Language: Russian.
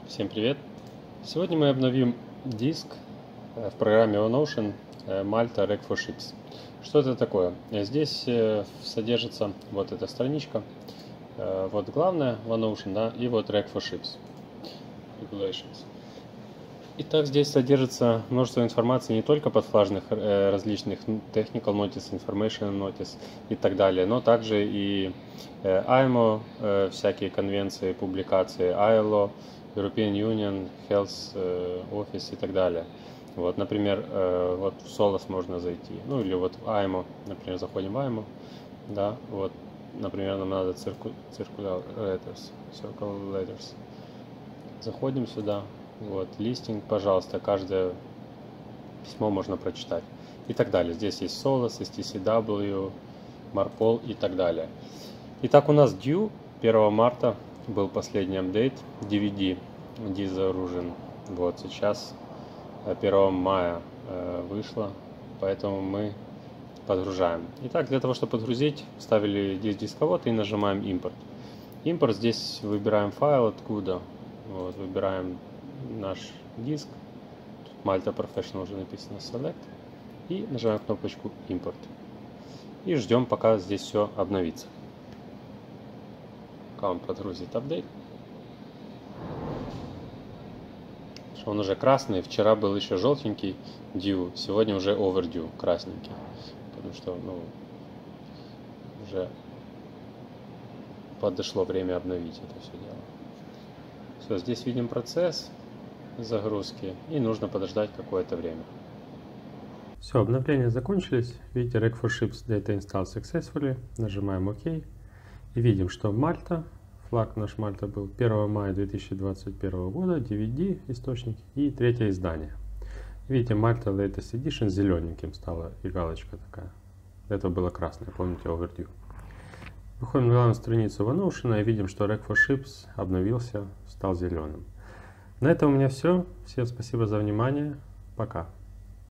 Всем привет! Сегодня мы обновим диск в программе OneOcean Malta Rec for Ships. Что это такое? Здесь содержится вот эта страничка, вот главное OneOcean, да, и вот Rec for Ships Regulations. Итак, здесь содержится множество информации не только подфлажных различных Technical Notice, Information Notice и так далее, но также и IMO, всякие конвенции, публикации, ILO, European Union, Health Office и так далее. Вот, например, вот в SOLAS можно зайти, ну или вот в IMO, например, заходим в IMO, да, вот, например, нам надо Circular Letters, заходим сюда. Вот, листинг, пожалуйста, каждое письмо можно прочитать. И так далее. Здесь есть SOLAS, STCW, MARPOL и так далее. Итак, у нас due 1 марта был последний апдейт DVD Disorужен. Вот, сейчас 1 мая вышло, поэтому мы подгружаем. Итак, для того, чтобы подгрузить, вставили дисковод и нажимаем импорт. Импорт, здесь выбираем файл откуда. Вот, выбираем наш диск, тут Malta Professional уже написано Select, и нажимаем кнопочку Import. И ждем, пока здесь все обновится. Пока он подгрузит апдейт. Он уже красный, вчера был еще желтенький due, сегодня уже overdue, красненький. Потому что уже подошло время обновить это все дело. Все, здесь видим процесс загрузки, и нужно подождать какое-то время. Все, обновления закончились. Видите, Rec for Ships Data Installed Successfully. Нажимаем ОК. И видим, что Мальта, флаг наш Мальта был 1 мая 2021 года, DVD источник и третье издание. Видите, Malta Latest Edition зелененьким стала и галочка такая. Это было красное, помните, Overdue. Выходим на главную страницу OneOcean и видим, что Rec for Ships обновился, стал зеленым. На этом у меня все. Всем спасибо за внимание. Пока.